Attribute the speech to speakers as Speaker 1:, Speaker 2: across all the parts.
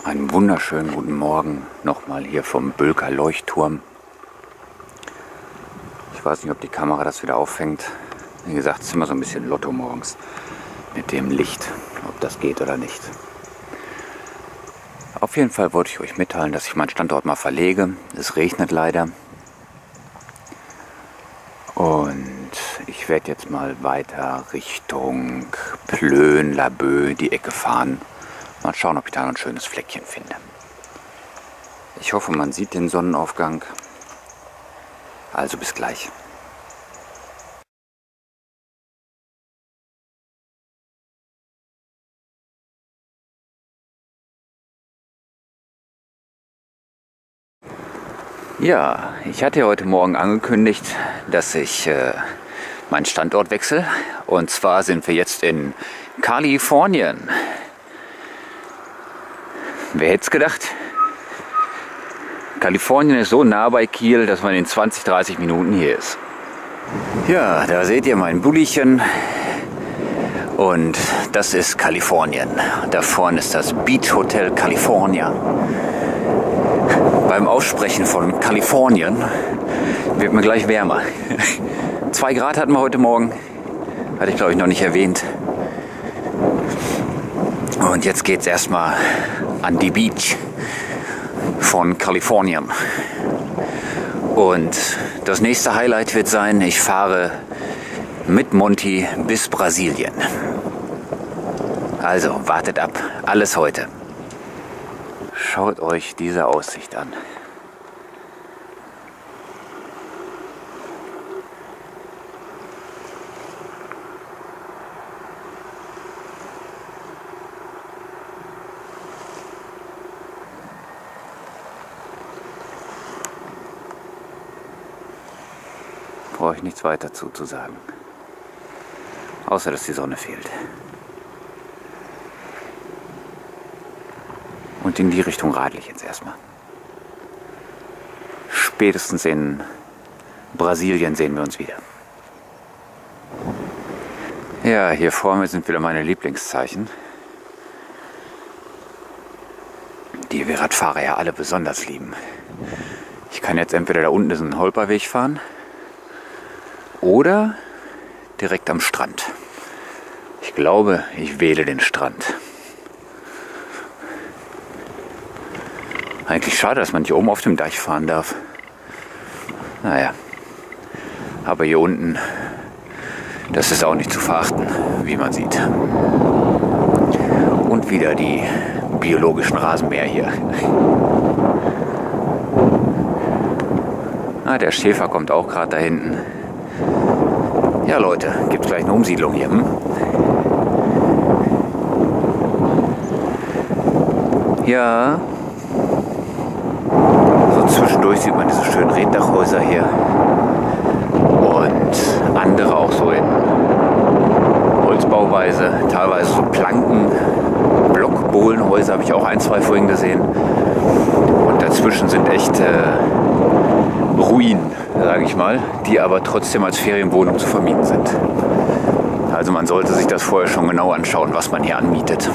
Speaker 1: Einen wunderschönen guten Morgen nochmal hier vom Bölker Leuchtturm. Ich weiß nicht, ob die Kamera das wieder auffängt. Wie gesagt, es ist immer so ein bisschen Lotto morgens mit dem Licht, ob das geht oder nicht. Auf jeden Fall wollte ich euch mitteilen, dass ich meinen Standort mal verlege. Es regnet leider. Und ich werde jetzt mal weiter Richtung Plön, Laboe, die Ecke fahren. Mal schauen, ob ich da noch ein schönes Fleckchen finde. Ich hoffe, man sieht den Sonnenaufgang. Also bis gleich. Ja, ich hatte ja heute Morgen angekündigt, dass ich meinen Standort wechsle. Und zwar sind wir jetzt in Kalifornien. Wer hätte es gedacht? Kalifornien ist so nah bei Kiel, dass man in 20, 30 Minuten hier ist. Ja, da seht ihr mein Bullischen. Und das ist Kalifornien. Da vorne ist das Beach Hotel California. Beim Aussprechen von Kalifornien wird mir gleich wärmer. 2 Grad hatten wir heute Morgen. Hatte ich, glaube ich, noch nicht erwähnt. Und jetzt geht es erstmal an die Beach von Kalifornien. Und das nächste Highlight wird sein, ich fahre mit Monty bis Brasilien. Also wartet ab, alles heute. Schaut euch diese Aussicht an. Brauche ich nichts weiter zu sagen. Außer, dass die Sonne fehlt. Und in die Richtung radel ich jetzt erstmal. Spätestens in Brasilien sehen wir uns wieder. Ja, hier vor mir sind wieder meine Lieblingszeichen. Die wir Radfahrer ja alle besonders lieben. Ich kann jetzt entweder da unten diesen Holperweg fahren oder direkt am Strand. Ich glaube, ich wähle den Strand. Eigentlich schade, dass man hier oben auf dem Deich fahren darf. Naja, aber hier unten, das ist auch nicht zu verachten, wie man sieht. Und wieder die biologischen Rasenmäher hier. Ah, der Schäfer kommt auch gerade da hinten. Ja Leute, gibt's gleich eine Umsiedlung hier, hm? Ja. So zwischendurch sieht man diese schönen Reetdachhäuser hier. Und andere auch so in Holzbauweise. Teilweise so Planken, Blockbohlenhäuser habe ich auch 1, 2 vorhin gesehen. Und dazwischen sind echt Ruinen, sage ich mal, die aber trotzdem als Ferienwohnung zu vermieten sind. Also man sollte sich das vorher schon genau anschauen, was man hier anmietet.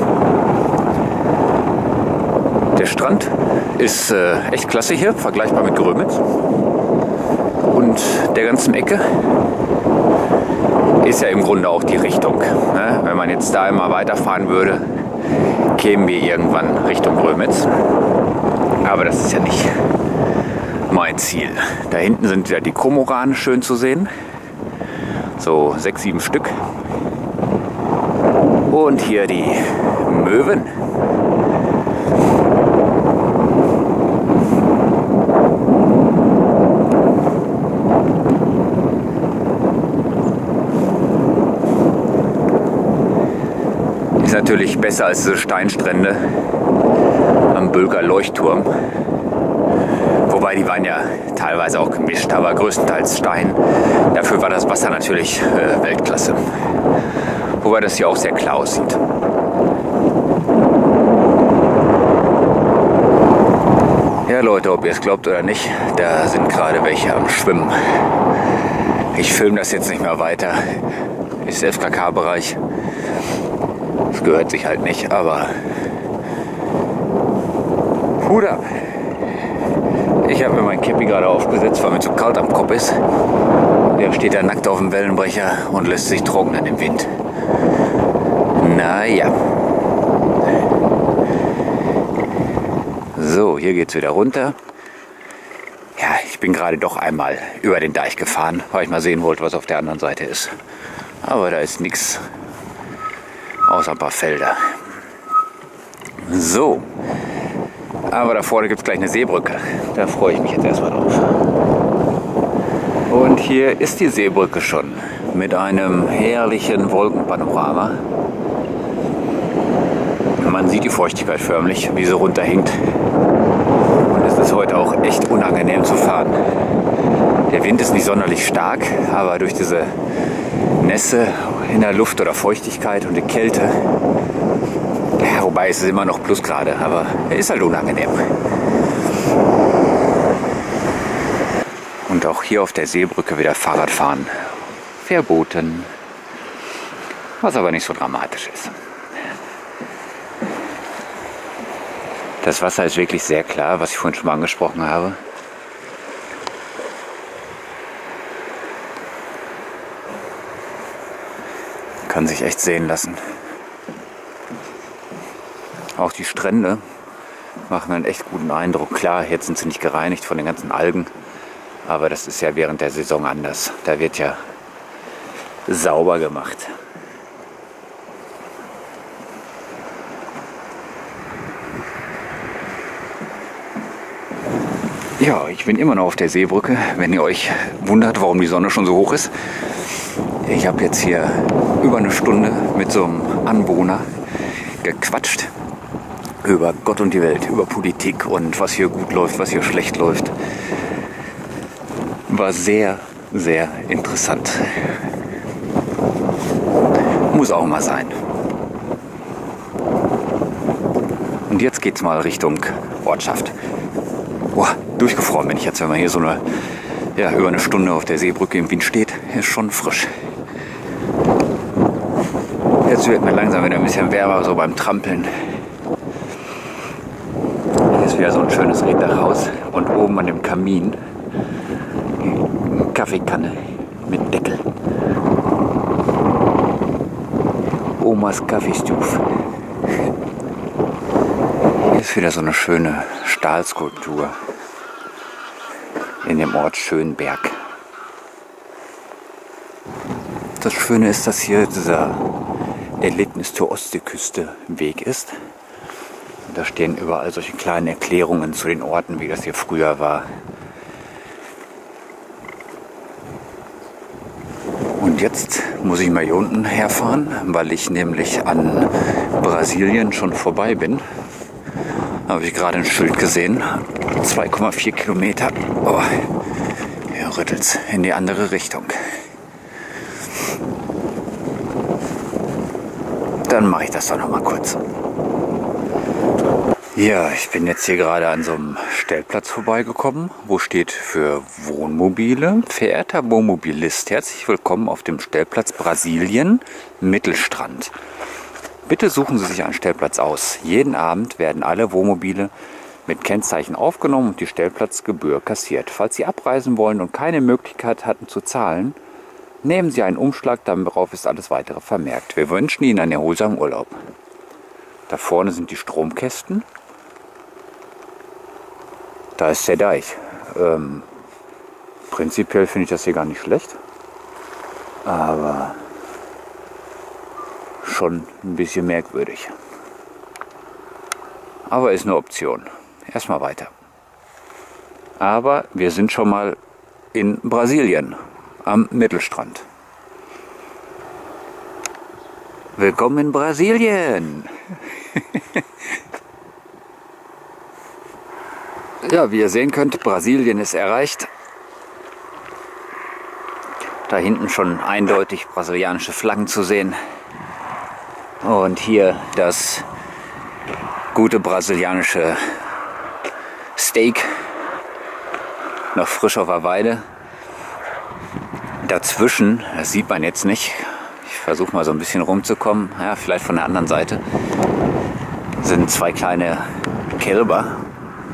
Speaker 1: Der Strand ist echt klasse hier, vergleichbar mit Grömitz. Und der ganzen Ecke ist ja im Grunde auch die Richtung. Ne? Wenn man jetzt da immer weiterfahren würde, kämen wir irgendwann Richtung Grömitz. Aber das ist ja nicht mein Ziel. Da hinten sind wieder die Kormorane schön zu sehen. So 6, 7 Stück. Und hier die Möwen. Ist natürlich besser als diese Steinstrände am Bölker Leuchtturm. Wobei die waren ja teilweise auch gemischt, aber größtenteils Stein. Dafür war das Wasser natürlich Weltklasse. Wobei das hier auch sehr klar aussieht. Ja Leute, ob ihr es glaubt oder nicht, da sind gerade welche am Schwimmen. Ich filme das jetzt nicht mehr weiter. Ist FKK-Bereich. Das gehört sich halt nicht, aber Hut ab. Ich habe mir mein Käppi gerade aufgesetzt, weil mir zu kalt am Kopf ist. Der steht da nackt auf dem Wellenbrecher und lässt sich trocknen im Wind. Naja. So, hier geht's wieder runter. Ja, ich bin gerade doch einmal über den Deich gefahren, weil ich mal sehen wollte, was auf der anderen Seite ist. Aber da ist nichts außer ein paar Felder. So. Aber da vorne gibt es gleich eine Seebrücke. Da freue ich mich jetzt erstmal drauf. Und hier ist die Seebrücke schon mit einem herrlichen Wolkenpanorama. Man sieht die Feuchtigkeit förmlich, wie sie runterhinkt. Und es ist heute auch echt unangenehm zu fahren. Der Wind ist nicht sonderlich stark, aber durch diese Nässe in der Luft oder Feuchtigkeit und die Kälte, ja, wobei es ist immer noch Plusgrade, aber er ist halt unangenehm. Und auch hier auf der Seebrücke wieder Fahrradfahren verboten, was aber nicht so dramatisch ist. Das Wasser ist wirklich sehr klar, was ich vorhin schon mal angesprochen habe. Kann sich echt sehen lassen. Auch die Strände machen einen echt guten Eindruck. Klar, jetzt sind sie nicht gereinigt von den ganzen Algen, aber das ist ja während der Saison anders. Da wird ja sauber gemacht. Ja, ich bin immer noch auf der Seebrücke, wenn ihr euch wundert, warum die Sonne schon so hoch ist. Ich habe jetzt hier über eine Stunde mit so einem Anwohner gequatscht über Gott und die Welt, über Politik und was hier gut läuft, was hier schlecht läuft. War sehr, sehr interessant. Muss auch mal sein. Und jetzt geht's mal Richtung Ortschaft. Boah, durchgefroren bin ich jetzt, wenn man hier so über eine Stunde auf der Seebrücke im Wind steht. Ist schon frisch. Jetzt wird mir langsam wieder ein bisschen wärmer, so beim Trampeln. Hier ist wieder so ein schönes Reddachhaus und oben an dem Kamin eine Kaffeekanne mit Deckel. Omas Kaffeestuf. Hier ist wieder so eine schöne Stahlskulptur in dem Ort Schönberg. Das Schöne ist, dass hier dieser Erlebnis zur Ostseeküste Weg ist. Und da stehen überall solche kleinen Erklärungen zu den Orten, wie das hier früher war. Und jetzt muss ich mal hier unten herfahren, weil ich nämlich an Brasilien schon vorbei bin. Da habe ich gerade ein Schild gesehen. 2,4 Kilometer. Oh, hier rüttelt's in die andere Richtung. Dann mache ich das doch noch mal kurz. Ja, ich bin jetzt hier gerade an so einem Stellplatz vorbeigekommen, wo steht für Wohnmobile. Verehrter Wohnmobilist, herzlich willkommen auf dem Stellplatz Brasilien Mittelstrand. Bitte suchen Sie sich einen Stellplatz aus. Jeden Abend werden alle Wohnmobile mit Kennzeichen aufgenommen und die Stellplatzgebühr kassiert. Falls Sie abreisen wollen und keine Möglichkeit hatten zu zahlen, nehmen Sie einen Umschlag, darauf ist alles weitere vermerkt. Wir wünschen Ihnen einen erholsamen Urlaub. Da vorne sind die Stromkästen. Da ist der Deich. Prinzipiell finde ich das hier gar nicht schlecht. Aber schon ein bisschen merkwürdig. Aber ist eine Option. Erstmal weiter. Aber wir sind schon mal in Brasilien am Mittelstrand. Willkommen in Brasilien! Ja, wie ihr sehen könnt, Brasilien ist erreicht. Da hinten schon eindeutig brasilianische Flaggen zu sehen. Und hier das gute brasilianische Steak, noch frisch auf der Weide. Dazwischen, das sieht man jetzt nicht, ich versuche mal so ein bisschen rumzukommen, ja, vielleicht von der anderen Seite, sind zwei kleine Kälber,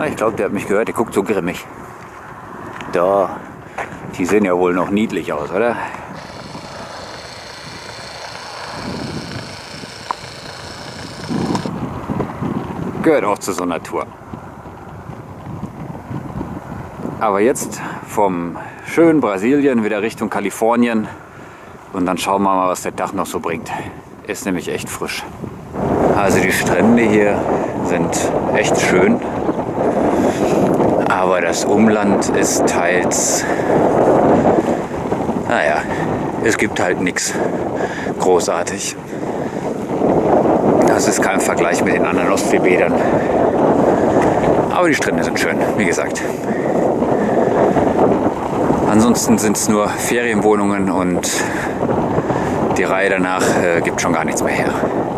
Speaker 1: Na, ich glaube, der hat mich gehört. Der guckt so grimmig. Da, die sehen ja wohl noch niedlich aus, oder? Gehört auch zu so einer Tour. Aber jetzt vom schönen Brasilien wieder Richtung Kalifornien. Und dann schauen wir mal, was der Tag noch so bringt. Ist nämlich echt frisch. Also die Strände hier sind echt schön. Aber das Umland ist teils... Naja, es gibt halt nichts großartig. Das ist kein Vergleich mit den anderen Ostseebädern. Aber die Strände sind schön, wie gesagt. Ansonsten sind es nur Ferienwohnungen und die Reihe danach gibt schon gar nichts mehr her.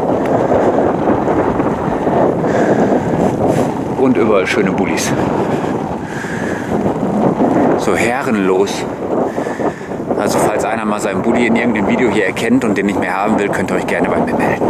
Speaker 1: Und überall schöne Bullis. So herrenlos. Also falls einer mal seinen Bulli in irgendeinem Video hier erkennt und den nicht mehr haben will, könnt ihr euch gerne bei mir melden.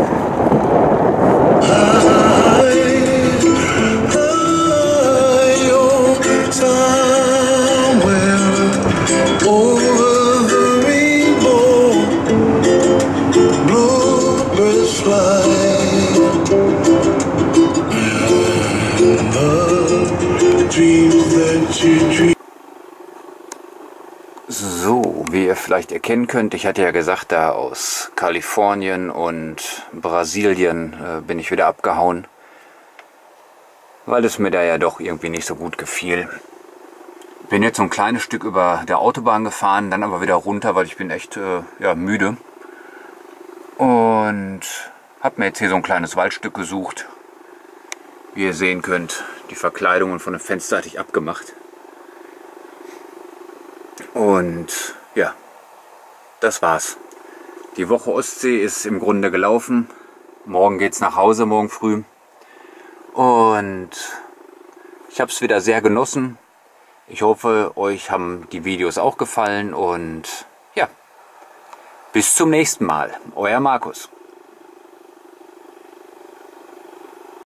Speaker 1: So, wie ihr vielleicht erkennen könnt, ich hatte ja gesagt, da aus Kalifornien und Brasilien bin ich wieder abgehauen, weil es mir da ja doch irgendwie nicht so gut gefiel. Bin jetzt so ein kleines Stück über der Autobahn gefahren, dann aber wieder runter, weil ich bin echt müde. Und habe mir jetzt hier so ein kleines Waldstück gesucht. Wie ihr sehen könnt, die Verkleidungen von dem Fenster hatte ich abgemacht. Und ja, das war's. Die Woche Ostsee ist im Grunde gelaufen. Morgen geht's nach Hause, morgen früh. Und ich habe es wieder sehr genossen. Ich hoffe, euch haben die Videos auch gefallen. Und ja, bis zum nächsten Mal. Euer Markus.